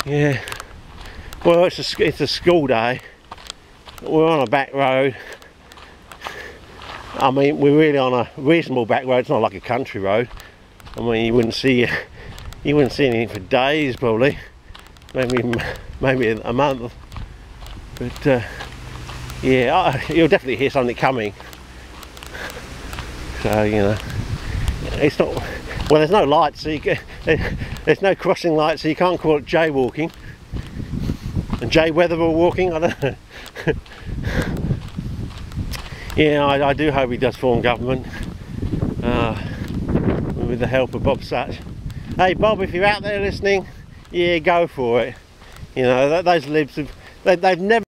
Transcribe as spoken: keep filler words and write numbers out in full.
Yeah. Well, it's a, it's a school day. We're on a back road. I mean, we're really on a reasonable back road. It's not like a country road. I mean, you wouldn't see you wouldn't see anything for days, probably. Maybe maybe a month. But uh, yeah, you'll definitely hear something coming. So you know, it's not. Well, there's no lights, so you can, there's no crossing lights, so you can't call it jaywalking. And Jay Weatherall walking, I don't know. Yeah, I, I do hope he does form government uh, with the help of Bob Sutch. Hey Bob, if you're out there listening, yeah, go for it. You know, those libs have, they, they've never